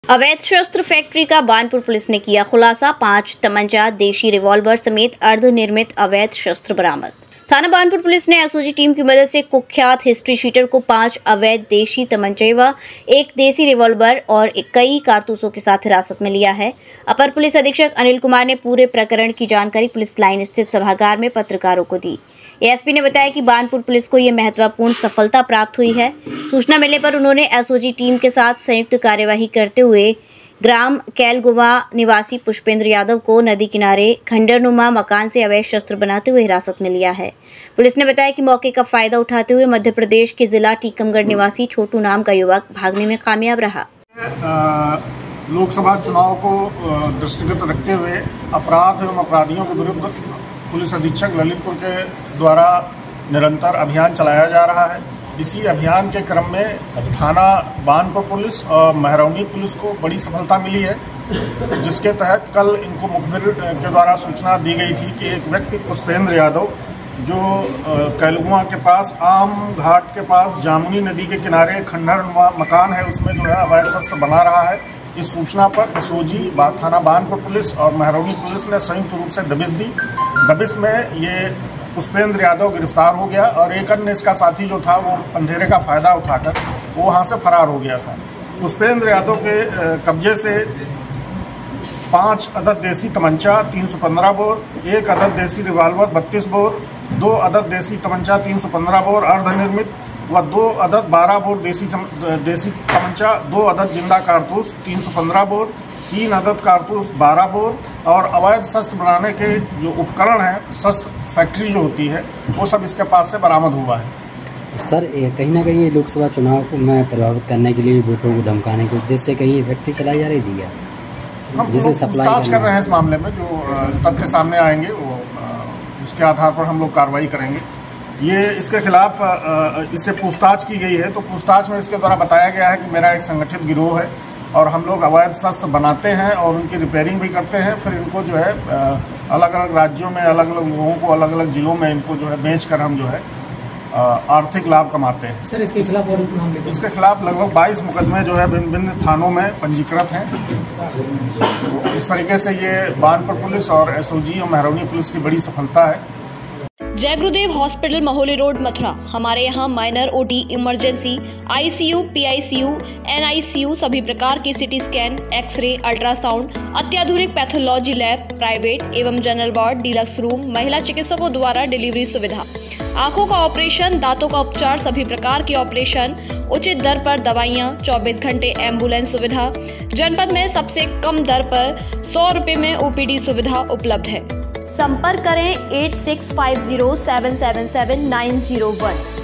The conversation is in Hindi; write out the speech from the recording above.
अवैध शस्त्र फैक्ट्री का बानपुर पुलिस ने किया खुलासा। 5 तमंचा, देशी रिवॉल्वर समेत अर्धनिर्मित अवैध शस्त्र बरामद। थाना बानपुर पुलिस ने एसओजी टीम की मदद से कुख्यात हिस्ट्री शीटर को 5 अवैध देशी तमंचे व 1 देसी रिवॉल्वर और कई कारतूसों के साथ हिरासत में लिया है। अपर पुलिस अधीक्षक अनिल कुमार ने पूरे प्रकरण की जानकारी पुलिस लाइन स्थित सभागार में पत्रकारों को दी। एएसपी ने बताया कि बानपुर पुलिस को यह महत्वपूर्ण सफलता प्राप्त हुई है। सूचना मिलने पर उन्होंने एसओजी टीम के साथ संयुक्त कार्यवाही करते हुए ग्राम कैलगुवा निवासी पुष्पेंद्र यादव को नदी किनारे खंडरनुमा मकान से अवैध शस्त्र बनाते हुए हिरासत में लिया है। पुलिस ने बताया कि मौके का फायदा उठाते हुए मध्य प्रदेश के जिला टीकमगढ़ निवासी छोटू नाम का युवक भागने में कामयाब रहा। लोकसभा चुनाव को दृष्टिगत रखते हुए अपराध एवं अपराधियों के विरुद्ध पुलिस अधीक्षक ललितपुर के द्वारा निरंतर अभियान चलाया जा रहा है। इसी अभियान के क्रम में थाना बानपुर पुलिस और महरौनी पुलिस को बड़ी सफलता मिली है, जिसके तहत कल इनको मुखबिर के द्वारा सूचना दी गई थी कि एक व्यक्ति पुष्पेंद्र यादव जो कैलगुआ के पास आम घाट के पास जामुनी नदी के किनारे खंडर मकान है उसमें जो है अवैध शस्त्र बना रहा है। इस सूचना पर एसओजी थाना बानपुर पुलिस और महरौनी पुलिस ने संयुक्त रूप से दबिश दी। दबिश में ये पुष्पेंद्र यादव गिरफ्तार हो गया और एक अन्य इसका साथी जो था वो अंधेरे का फायदा उठाकर वो वहाँ से फरार हो गया था। पुष्पेंद्र यादव के कब्जे से 5 अदद देसी तमंचा 315 बोर, 1 अदद देसी रिवॉल्वर 32 बोर, 2 अदद देसी तमंचा 315 बोर अर्धनिर्मित व 2 अदद 12 बोर देसी तमंचा, 2 अदद जिंदा कारतूस 315 बोर, 3 अदद कारतूस 12 बोर और अवैध शस्त्र बनाने के जो उपकरण हैं, शस्त्र फैक्ट्री जो होती है, वो सब इसके पास से बरामद हुआ है। सर, कहीं ना कहीं लोकसभा चुनाव को मैं प्रभावित करने के लिए वोटरों को धमकाने के उद्देश्य से कहीं फैक्ट्री चलाई जा रही थी क्या? हम पूछताछ कर रहे हैं इस मामले में। जो तथ्य सामने आएंगे वो उसके आधार पर हम लोग कार्रवाई करेंगे। ये इसके खिलाफ इससे पूछताछ की गई है, तो पूछताछ में इसके द्वारा बताया गया है कि मेरा एक संगठित गिरोह है और हम लोग अवैध शस्त्र बनाते हैं और उनकी रिपेयरिंग भी करते हैं, फिर इनको जो है अलग अलग राज्यों में अलग अलग लोगों को अलग अलग जिलों में इनको जो है बेचकर हम जो है आर्थिक लाभ कमाते हैं। सर, इसके खिलाफ और मामले? इसके खिलाफ लगभग 22 मुकदमे जो है भिन्न भिन्न थानों में पंजीकृत हैं। तो इस तरीके से ये बानपुर पुलिस और एसओजी और महरौनी पुलिस की बड़ी सफलता है। जय गुरुदेव हॉस्पिटल, महोली रोड, मथुरा। हमारे यहाँ minor, OT, emergency, ICU, PICU, NICU, सभी प्रकार की सिटी स्कैन, एक्सरे, अल्ट्रासाउंड, अत्याधुनिक पैथोलॉजी लैब, प्राइवेट एवं जनरल वार्ड, डीलक्स रूम, महिला चिकित्सकों द्वारा डिलीवरी सुविधा, आंखों का ऑपरेशन, दांतों का उपचार, सभी प्रकार की ऑपरेशन, उचित दर पर दवाइयाँ, 24 घंटे एम्बुलेंस सुविधा। जनपद में सबसे कम दर पर 100 रुपए में ओपीडी सुविधा उपलब्ध है। संपर्क करें 8650777901।